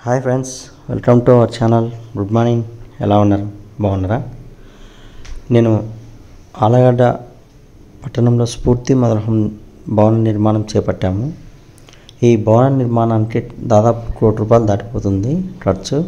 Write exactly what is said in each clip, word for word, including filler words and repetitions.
Hi friends, welcome to our channel. Good morning. ఎలా ఉన్నారు? బాగున్నారా? నేను ఆలగడ్డ పట్టణంలో స్ఫూర్తి మదర్హోమ్ భవన నిర్మాణం చేపట్టాము. ఈ భవన నిర్మాణానికి దాదాపు కోటి రూపాయలు దాటిపోతుంది ఖర్చు.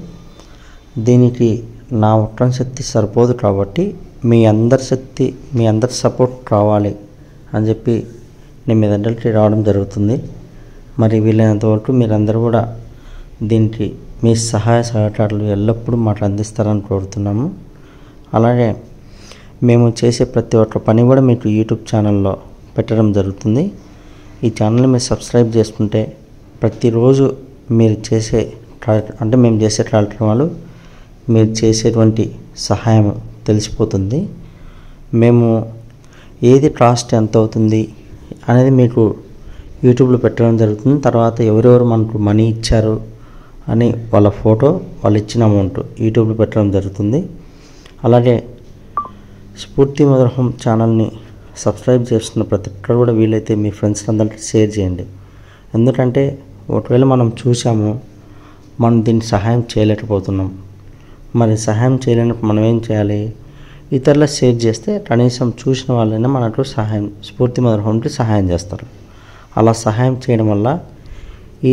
దీనికి నా ఒక్కని శక్తి సరిపోదు కాబట్టి మీ అందరి శక్తి, మీ అందరి సపోర్ట్ కావాలి అని చెప్పి నేను మీ దగ్గరికి రావడం జరుగుతుంది. మరి వీలైనంత వరకు మీరందరూ కూడా దీనికి మీ సహాయ సహకారాలు ఎల్లప్పుడూ మాకు అందిస్తారని కోరుతున్నాము. అలాగే మేము చేసే ప్రతి ఒక్క పని కూడా మీకు యూట్యూబ్ ఛానల్లో పెట్టడం జరుగుతుంది. ఈ ఛానల్ని మీరు సబ్స్క్రైబ్ చేసుకుంటే ప్రతిరోజు మీరు చేసే అంటే మేము చేసే కార్యక్రమాలు, మీరు చేసేటువంటి సహాయం తెలిసిపోతుంది. మేము ఏది కాస్ట్ ఎంత అవుతుంది అనేది మీకు యూట్యూబ్లో పెట్టడం జరుగుతుంది. తర్వాత ఎవరెవరు మనకు మనీ ఇచ్చారు అని వాళ్ళ ఫోటో, వాళ్ళు ఇచ్చిన అమౌంట్ యూట్యూబ్లో పెట్టడం జరుగుతుంది. అలాగే స్ఫూర్తి మదర్హోమ్ ఛానల్ని సబ్స్క్రైబ్ చేస్తున్న ప్రతి ఒక్కరు కూడా వీలైతే మీ ఫ్రెండ్స్ అందరికీ షేర్ చేయండి. ఎందుకంటే ఒకవేళ మనం చూసాము, మనం దీన్ని సహాయం చేయలేకపోతున్నాం. మరి సహాయం చేయలేనప్పుడు మనం ఏం చేయాలి? ఇతరులకు షేర్ చేస్తే కనీసం చూసిన వాళ్ళైనా మనకు సహాయం, స్ఫూర్తి మదర్హోమ్కి సహాయం చేస్తారు. అలా సహాయం చేయడం వల్ల ఈ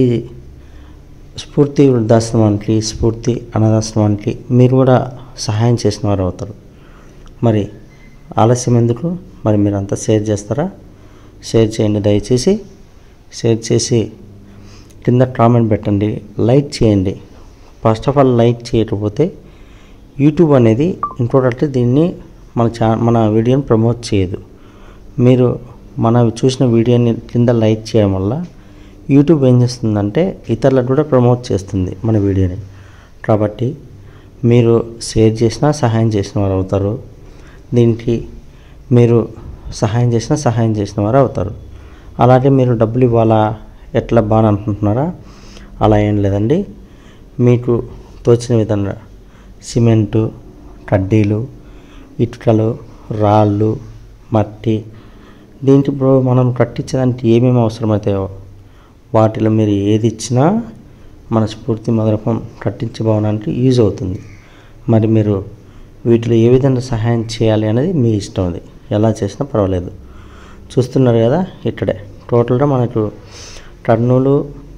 స్ఫూర్తి వృద్ధాశ్రమానికి, స్ఫూర్తి అనాథాశ్రమానికి మీరు కూడా సహాయం చేసిన వారు అవుతారు. మరి ఆలస్యం ఎందుకు? మరి మీరు అంతా షేర్ చేస్తారా? షేర్ చేయండి దయచేసి. షేర్ చేసి కింద కామెంట్ పెట్టండి, లైక్ చేయండి. ఫస్ట్ ఆఫ్ ఆల్ లైక్ చేయకపోతే యూట్యూబ్ అనేది ఇంకొకటి దీన్ని మన ఛా మన వీడియోని ప్రమోట్ చేయదు. మీరు మన చూసిన వీడియోని కింద లైక్ చేయడం వల్ల యూట్యూబ్ ఏం చేస్తుందంటే ఇతరులకు కూడా ప్రమోట్ చేస్తుంది మన వీడియోని. కాబట్టి మీరు షేర్ చేసినా సహాయం చేసిన వారు అవుతారు. దీనికి మీరు సహాయం చేసినా సహాయం చేసిన వారు అవుతారు. అలాగే మీరు డబ్బులు ఇవ్వాలా, ఎట్లా బాగా అనుకుంటున్నారా? అలా ఏం లేదండి. మీకు తోచిన విధంగా సిమెంటు, కడ్డీలు, ఇటుకలు, రాళ్ళు, మట్టి, దీంట్లో ఇప్పుడు మనం కట్టించడానికి ఏమేమి అవసరమవుతాయో వాటిలో మీరు ఏది ఇచ్చినా మన స్ఫూర్తి మదర్హోమ్ కట్టించే భవనానికి యూజ్ అవుతుంది. మరి మీరు వీటిలో ఏ విధంగా సహాయం చేయాలి అనేది మీ ఇష్టం. అది ఎలా చేసినా పర్వాలేదు. చూస్తున్నారు కదా, ఇక్కడే టోటల్గా మనకు కర్నూలు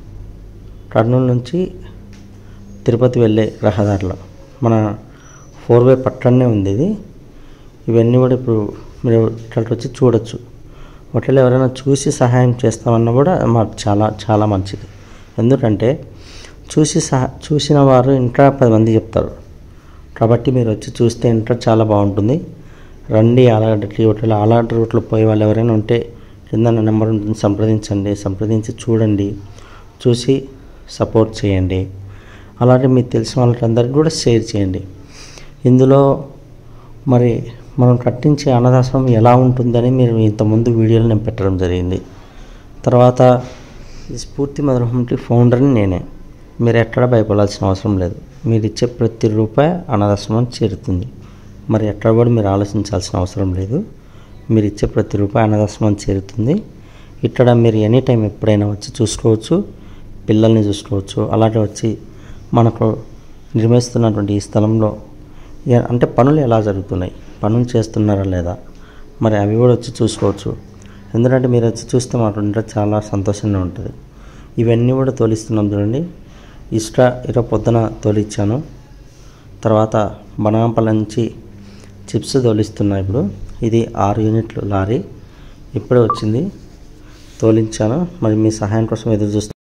కర్నూలు నుంచి తిరుపతి వెళ్ళే రహదారిలో మన ఫోర్ వే పక్కనే ఉంది ఇది. ఇవన్నీ కూడా ఇప్పుడు మీరు ఇక్కడికి వచ్చి చూడొచ్చు. ఒకవేళ ఎవరైనా చూసి సహాయం చేస్తామన్నా కూడా మాకు చాలా చాలా మంచిది. ఎందుకంటే చూసి సహా చూసిన వారు ఇంకా పది మంది చెప్తారు. కాబట్టి మీరు వచ్చి చూస్తే ఇంకా చాలా బాగుంటుంది. రండి ఆలగడ్డకి. ఒకవేళ ఆలగడ్డ రూట్లో పోయే వాళ్ళు ఎవరైనా ఉంటే కింద నా నెంబర్ ఉంటుంది, సంప్రదించండి. సంప్రదించి చూడండి, చూసి సపోర్ట్ చేయండి. అలాగే మీకు తెలిసిన వాళ్ళకందరికీ కూడా షేర్ చేయండి. ఇందులో మరి మనం కట్టించే అనాథాశ్రమం ఎలా ఉంటుందని మీరు ఇంతకుముందు వీడియోలో నేను పెట్టడం జరిగింది. తర్వాత ఈ స్ఫూర్తి మదర్హోమ్కి ఫౌండర్ని నేనే. మీరు ఎక్కడ భయపడాల్సిన అవసరం లేదు. మీరు ఇచ్చే ప్రతి రూపాయి అనాథాశ్రమం చేరుతుంది. మరి ఎక్కడ కూడా మీరు ఆలోచించాల్సిన అవసరం లేదు. మీరు ఇచ్చే ప్రతి రూపాయి అనాథాశ్రమం చేరుతుంది. ఇక్కడ మీరు ఎనీ టైం ఎప్పుడైనా వచ్చి చూసుకోవచ్చు, పిల్లల్ని చూసుకోవచ్చు. అలాగే వచ్చి మనకు నిర్మిస్తున్నటువంటి ఈ స్థలంలో అంటే పనులు ఎలా జరుగుతున్నాయి, పనులు చేస్తున్నారా లేదా, మరి అవి కూడా వచ్చి చూసుకోవచ్చు. ఎందుకంటే మీరు వచ్చి చూస్తే మాకు ఇంకా చాలా సంతోషంగా ఉంటుంది. ఇవన్నీ కూడా తోలిస్తున్నాం చూడండి. ఇష్ట ఇరవై పొద్దున తోలిచ్చాను. తర్వాత బనాంపల్లి నుంచి చిప్స్ తోలిస్తున్నా. ఇప్పుడు ఇది ఆరు యూనిట్లు లారీ ఇప్పుడే వచ్చింది, తోలించాను. మరి మీ సహాయం కోసం ఎదురు చూస్తున్నాను.